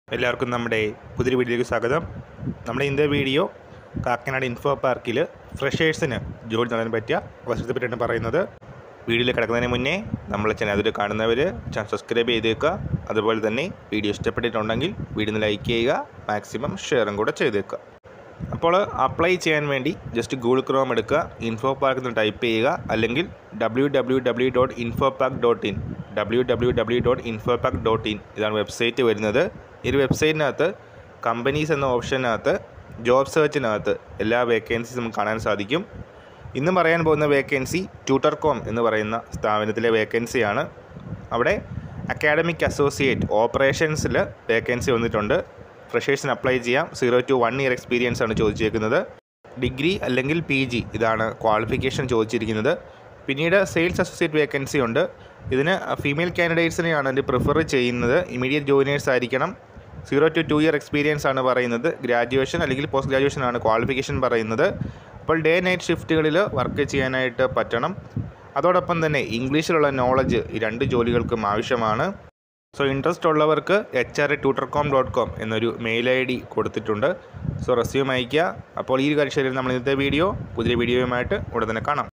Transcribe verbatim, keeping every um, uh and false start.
എല്ലാവർക്കും നമ്മുടെ പുതിയൊരു വീഡിയോയിലേക്ക് സ്വാഗതം. നമ്മുടെ ഇന്നത്തെ വീഡിയോ കാക്കനാട് ഇൻഫോ പാർക്കിൽ ഫ്രഷേഴ്സിന് ജോലി നേടാൻ പറ്റിയ അവസരത്തെ പറ്റിയാണ് പറയുന്നത്. വീഡിയോയിൽ കിടക്കുന്നതിന് മുന്നേ നമ്മളെ ചാനൽ അതിൽ കാണുന്നവർ ചാനൽ സബ്സ്ക്രൈബ് ചെയ്തേക്കുക. അതുപോലെ തന്നെ വീഡിയോ ഇഷ്ടപ്പെട്ടിട്ടുണ്ടെങ്കിൽ വീഡിയോ ലൈക്ക് ചെയ്യുക, മാക്സിമം ഷെയറും കൂടെ ചെയ്തേക്കുക. അപ്പോൾ അപ്ലൈ ചെയ്യാൻ വേണ്ടി ജസ്റ്റ് ഗൂഗിൾ ക്രോം എടുക്കുക, ഇൻഫോ പാർക്ക് എന്ന് ടൈപ്പ് ചെയ്യുക, അല്ലെങ്കിൽ W W W dot Infopark dot in W W W dot Infopark dot in ഇതാണ് വെബ്സൈറ്റ് വരുന്നത്. ഈ ഒരു വെബ്സൈറ്റിനകത്ത് കമ്പനീസ് എന്ന ഓപ്ഷനകത്ത് ജോബ് സെർച്ചിനകത്ത് എല്ലാ വേക്കൻസീസ് നമുക്ക് കാണാൻ സാധിക്കും. ഇന്ന് പറയാൻ പോകുന്ന വേക്കൻസി ട്യൂട്ടർ കോം എന്ന് പറയുന്ന സ്ഥാപനത്തിലെ വേക്കൻസിയാണ്. അവിടെ അക്കാഡമിക് അസോസിയേറ്റ് ഓപ്പറേഷൻസിൽ വേക്കൻസി വന്നിട്ടുണ്ട്. ഫ്രഷേഴ്സിന് അപ്ലൈ ചെയ്യാം. Zero to one year experience ആണ് ചോദിച്ചിരിക്കുന്നത്. ഡിഗ്രി അല്ലെങ്കിൽ പി ജി ഇതാണ് ക്വാളിഫിക്കേഷൻ ചോദിച്ചിരിക്കുന്നത്. പിന്നീട് സെയിൽസ് അസോസിയേറ്റ് വേക്കൻസി ഉണ്ട്. ഇതിന് ഫീമെയിൽ കാൻഡിഡേറ്റ്സിനെയാണ് ഇത് പ്രിഫർ ചെയ്യുന്നത്. ഇമീഡിയറ്റ് ജോയിനേഴ്സ് ആയിരിക്കണം. Zero to two year experience ആണ് പറയുന്നത്. ഗ്രാജുവേഷൻ അല്ലെങ്കിൽ പോസ്റ്റ് ഗ്രാജുവേഷൻ ആണ് ക്വാളിഫിക്കേഷൻ പറയുന്നത്. അപ്പോൾ ഡേ നൈറ്റ് ഷിഫ്റ്റുകളിൽ വർക്ക് ചെയ്യാനായിട്ട് പറ്റണം. അതോടൊപ്പം തന്നെ ഇംഗ്ലീഷിലുള്ള നോളജ് ഈ രണ്ട് ജോലികൾക്കും ആവശ്യമാണ്. സോ ഇൻട്രസ്റ്റ് ഉള്ളവർക്ക് H R tutor com dot com എന്നൊരു മെയിൽ ഐ ഡി കൊടുത്തിട്ടുണ്ട്. സോ റെസ്യൂം അയയ്ക്കുക. അപ്പോൾ ഈ ഒരു കാര്യം നമ്മൾ ഇന്നത്തെ വീഡിയോ പുതിയ വീഡിയോയുമായിട്ട് ഉടൻ തന്നെ കാണാം.